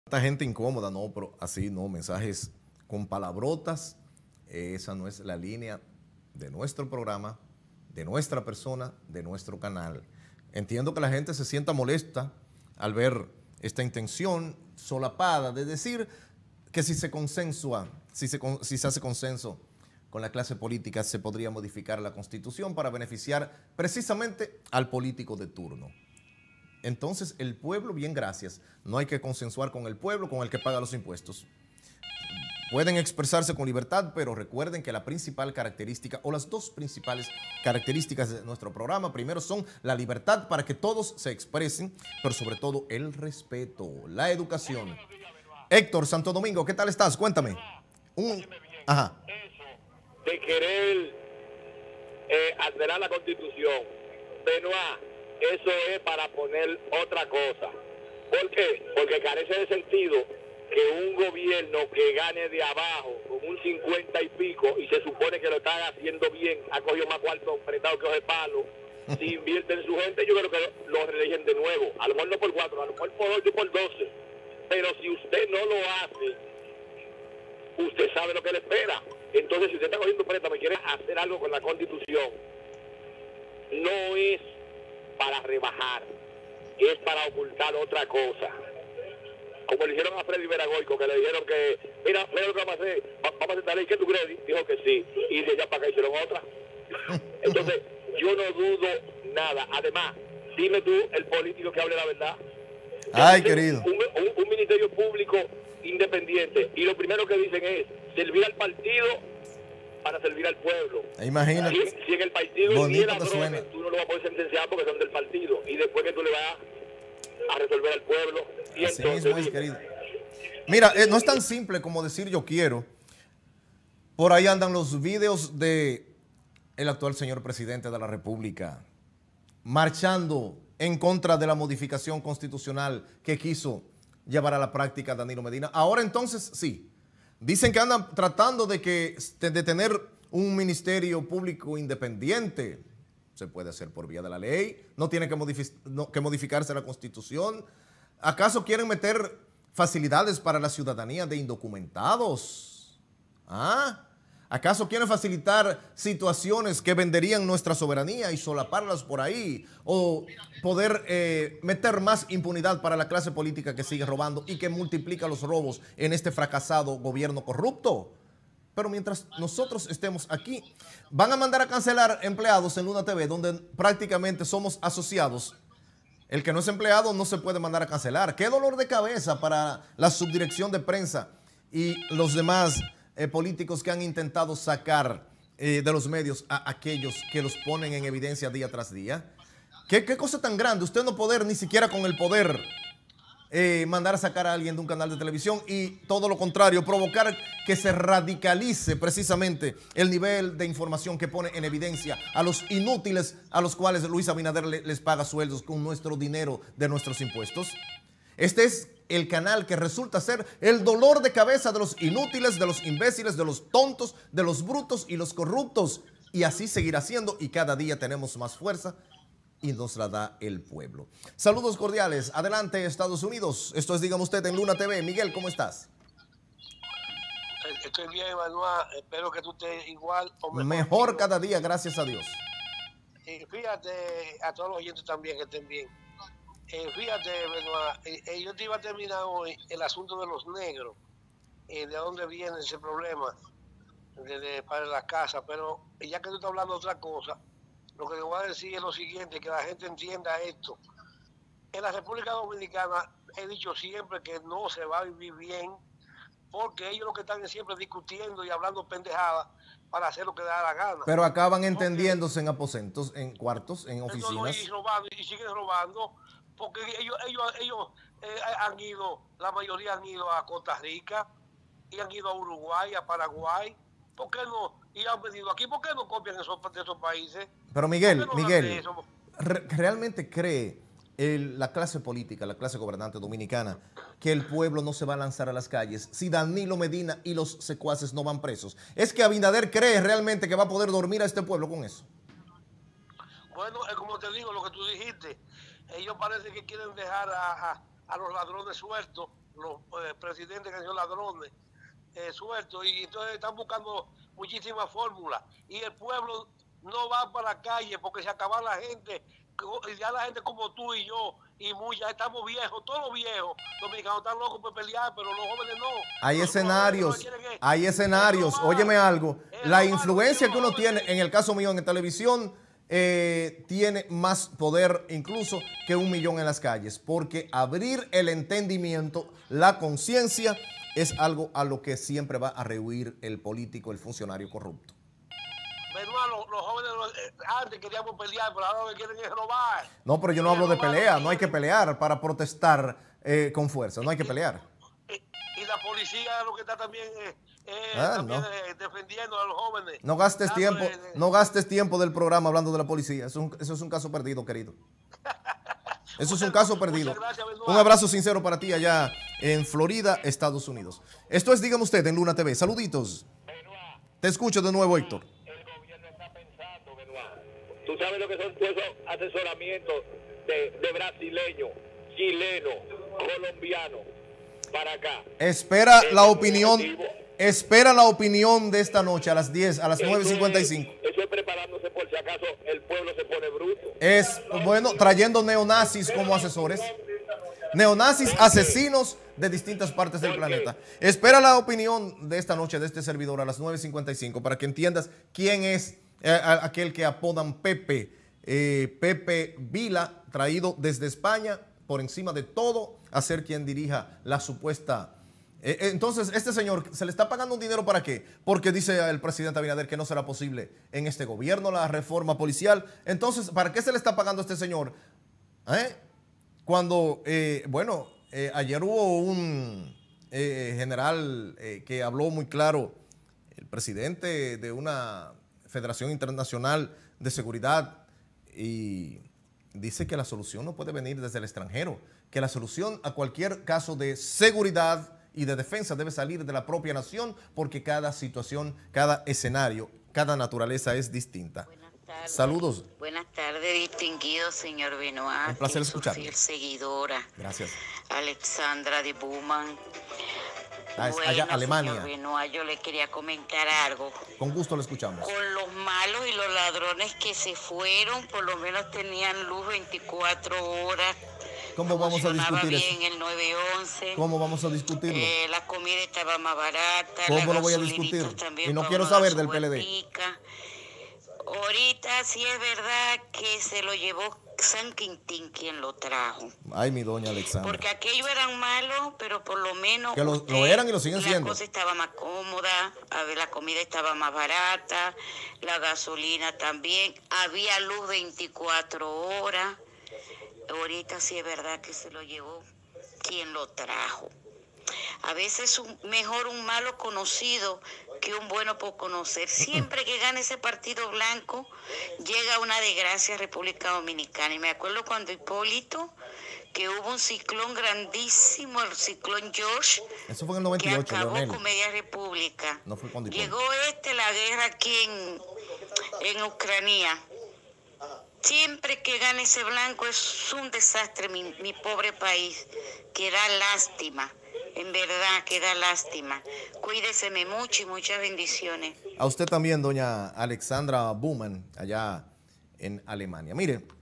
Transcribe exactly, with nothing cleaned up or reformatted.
Esta gente incómoda, no, pero así no, mensajes con palabrotas, eh, esa no es la línea de nuestro programa, de nuestra persona, de nuestro canal. Entiendo que la gente se sienta molesta al ver esta intención solapada de decir que si se consensua, si se, si se hace consenso con la clase política, se podría modificar la Constitución para beneficiar precisamente al político de turno. Entonces, el pueblo, bien, gracias. No hay que consensuar con el pueblo, con el que paga los impuestos. Pueden expresarse con libertad, pero recuerden que la principal característica, o las dos principales características de nuestro programa, primero son la libertad para que todos se expresen, pero sobre todo el respeto, la educación. Héctor, Santo Domingo, ¿qué tal estás? Cuéntame. Un... Ajá. Eso de querer eh, alterar la Constitución, Benoit, eso es para poner otra cosa. ¿Por qué? Porque carece de sentido que un gobierno que gane de abajo con un cincuenta y pico y se supone que lo está haciendo bien, ha cogido más cuarto apretado que de palo, si invierte en su gente, yo creo que lo, lo reeligen de nuevo. A lo mejor no por cuatro, a lo mejor por ocho y por doce. Pero si usted no lo hace, usted sabe lo que le espera. Entonces, si usted está cogiendo préstamo y quiere hacer algo con la Constitución, no es para rebajar, es para ocultar otra cosa. Como le dijeron a Freddy Veragoico, que le dijeron que, mira, mira lo que vamos a hacer, vamos a hacer tal ley, ¿qué tú crees? Dijo que sí, y de allá para acá hicieron otra. Entonces, yo no dudo nada. Además, dime tú, el político que hable la verdad. Ay, querido. Un, un, un ministerio público independiente, y lo primero que dicen es servir al partido para servir al pueblo. Imagínate. Si, si en el partido bonito hubiera te suena. drones, tú no lo vas a poder sentenciar porque son del partido. Y después que tú le vas a resolver al pueblo. Y Así entonces, mismo es, querido. Mira, eh, no es tan simple como decir yo quiero. Por ahí andan los videos de el actual señor presidente de la República marchando en contra de la modificación constitucional que quiso llevar a la práctica Danilo Medina. Ahora entonces sí. Dicen que andan tratando de, que, de tener un ministerio público independiente. Se puede hacer por vía de la ley. No tiene que, modific no, que modificarse la Constitución. ¿Acaso quieren meter facilidades para la ciudadanía de indocumentados? ¿Ah? ¿Acaso quieren facilitar situaciones que venderían nuestra soberanía y solaparlas por ahí? ¿O poder eh, meter más impunidad para la clase política que sigue robando y que multiplica los robos en este fracasado gobierno corrupto? Pero mientras nosotros estemos aquí, van a mandar a cancelar empleados en Luna T V, donde prácticamente somos asociados. El que no es empleado no se puede mandar a cancelar. Qué dolor de cabeza para la subdirección de prensa y los demás Eh, políticos que han intentado sacar eh, de los medios a aquellos que los ponen en evidencia día tras día. ¿Qué, qué cosa tan grande? Usted no poder ni siquiera con el poder eh, mandar a sacar a alguien de un canal de televisión y todo lo contrario, provocar que se radicalice precisamente el nivel de información que pone en evidencia a los inútiles a los cuales Luis Abinader le, les paga sueldos con nuestro dinero de nuestros impuestos. Este es el canal que resulta ser el dolor de cabeza de los inútiles, de los imbéciles, de los tontos, de los brutos y los corruptos. Y así seguirá siendo y cada día tenemos más fuerza y nos la da el pueblo. Saludos cordiales. Adelante, Estados Unidos. Esto es Dígame Usted en Luna T V. Miguel, ¿cómo estás? Estoy bien, Emanuel. Espero que tú estés igual o mejor. Mejor cada día, gracias a Dios. Y fíjate, a todos los oyentes también que estén bien. Eh, fíjate, Benoit, eh, eh, yo te iba a terminar hoy el asunto de los negros, eh, de dónde viene ese problema de, de, para las casas, pero ya que tú estás hablando de otra cosa, lo que te voy a decir es lo siguiente, que la gente entienda esto. En la República Dominicana he dicho siempre que no se va a vivir bien, porque ellos lo que están es siempre discutiendo y hablando pendejadas para hacer lo que da la gana. Pero acaban entendiéndose en aposentos, en cuartos, en oficinas. No, no, y robando, y siguen robando. Porque ellos, ellos, ellos eh, han ido, la mayoría han ido a Costa Rica y han ido a Uruguay, a Paraguay. ¿Por qué no? Y han venido aquí. ¿Por qué no copian esos, de esos países? Pero Miguel, no Miguel, re ¿realmente cree el, la clase política, la clase gobernante dominicana, que el pueblo no se va a lanzar a las calles si Danilo Medina y los secuaces no van presos? ¿Es que Abinader cree realmente que va a poder dormir a este pueblo con eso? Bueno, es como te digo, lo que tú dijiste. Ellos parece que quieren dejar a, a, a los ladrones sueltos los eh, presidentes que son ladrones eh, sueltos, y entonces están buscando muchísimas fórmulas, y el pueblo no va para la calle porque se acaba la gente, ya la gente como tú y yo, y muchas, estamos viejos, todos los viejos dominicanos están locos por pelear, pero los jóvenes no. Hay los escenarios, jóvenes es, hay escenarios, óyeme algo, la influencia que uno tiene, en el caso mío en televisión, eh, tiene más poder incluso que un millón en las calles, porque abrir el entendimiento, la conciencia, es algo a lo que siempre va a rehuir el político, el funcionario corrupto. Benoit, los, los jóvenes los, eh, antes queríamos pelear, pero ahora lo que quieren es robar. No, pero yo no hablo de pelea, no hay que pelear para protestar eh, con fuerza, no hay que pelear. Y, y la policía lo que está también, eh, eh, ah, también no. eh, defendiendo a los jóvenes. No gastes dándole, tiempo, eh, no gastes tiempo del programa hablando de la policía, eso es un, eso es un caso perdido, querido. Eso es un caso perdido. Gracias, un abrazo sincero para ti allá en Florida, Estados Unidos. Esto es Dígame Usted en Luna T V. Saluditos. Te escucho de nuevo, Héctor. El gobierno está pensando, Benoit. Tú sabes lo que son esos asesoramientos de, de brasileños, chilenos, colombianos para acá. Espera Ese la es opinión. objetivo. Espera la opinión de esta noche a las diez, a las nueve y cincuenta y cinco. Eso es, eso es preparándose por si acaso el pueblo se pone bruto. Es, bueno, trayendo neonazis como asesores. Neonazis asesinos de distintas partes del planeta. Espera la opinión de esta noche de este servidor a las nueve y cincuenta y cinco para que entiendas quién es eh, aquel que apodan Pepe. Eh, Pepe Vila, traído desde España por encima de todo a ser quien dirija la supuesta... Entonces, este señor, ¿se le está pagando un dinero para qué? Porque dice el presidente Abinader que no será posible en este gobierno la reforma policial. Entonces, ¿para qué se le está pagando a este señor? ¿Eh? Cuando, eh, bueno, eh, ayer hubo un eh, general eh, que habló muy claro, el presidente de una Federación Internacional de Seguridad, y dice que la solución no puede venir desde el extranjero, que la solución a cualquier caso de seguridad y de defensa debe salir de la propia nación, porque cada situación, cada escenario, cada naturaleza es distinta. Buenas tardes. Saludos. Buenas tardes, distinguido señor Benoit. Un placer y su escucharlo. fiel seguidora. Gracias. Alexandra de Buman. Ah, es Bueno, allá, Alemania. señor Benoit, yo le quería comentar algo. Con gusto lo escuchamos. Con los malos y los ladrones que se fueron, por lo menos tenían luz veinticuatro horas. ¿Cómo vamos a Funcionaba discutir bien eso? el nueve once. ¿Cómo vamos a discutirlo? Eh, la comida estaba más barata. ¿Cómo la lo voy a gasolinita discutir? también Y no para quiero uno dar saber su del P L D. vueltica. Ahorita sí es verdad que se lo llevó San Quintín quien lo trajo. Ay, mi doña Alexandra. Porque aquellos eran malos, pero por lo menos... Que lo- usted, lo eran y lo siguen la siendo. La cosa estaba más cómoda, a ver, la comida estaba más barata, la gasolina también, había luz veinticuatro horas. Ahorita sí es verdad que se lo llevó quien lo trajo. A veces un, mejor un malo conocido que un bueno por conocer. Siempre que gana ese partido blanco, llega una desgracia a República Dominicana. Y me acuerdo cuando Hipólito, que hubo un ciclón grandísimo, el ciclón George, Eso fue en el noventa y que ocho, acabó Leonel. con media república. No fue cuando Hipólito. Llegó este, la guerra aquí en, en Ucrania. Siempre que gane ese blanco es un desastre, mi, mi pobre país, que da lástima, en verdad que da lástima. Cuídeseme mucho y muchas bendiciones. A usted también, doña Alexandra Buman, allá en Alemania. Mire,